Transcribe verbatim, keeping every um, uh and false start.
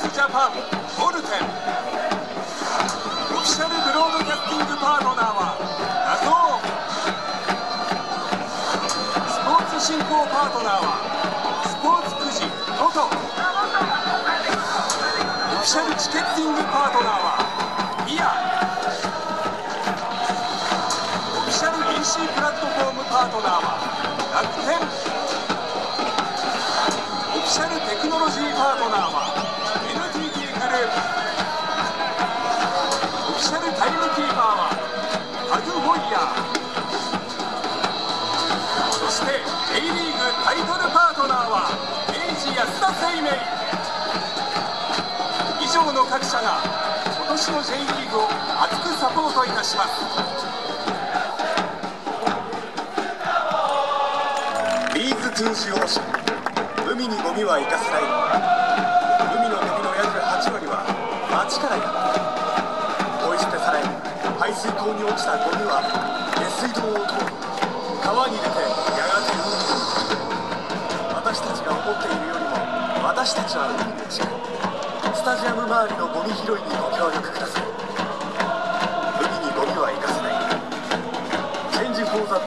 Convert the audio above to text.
スジャパンボルテン。オフィシャルブロードキャスティングパートナーはダゾーン。スポーツ進行パートナーはスポーツくじトト。オフィシャルチケッティングパートナーはイヤ。オフィシャル イーシー プラットフォームパートナーは楽天。オフィシャルテクノロジーパートナーは エヌティーティー グループ。オフィシャルタイムキーパーはタグホイヤー。そして J リーグタイトルパートナーは明治安田生命。以上の各社が今年の J リーグを熱くサポートいたします。ビーズ禁止方針。海にゴミは生かせない。海のゴミの約はち割は町からやってくる。ポイ捨てされ排水溝に落ちたゴミは下水道を通り川に出てやがて海に。私たちが思っているよりも私たちは海に近い。スタジアム周りのゴミ拾いにご協力ください。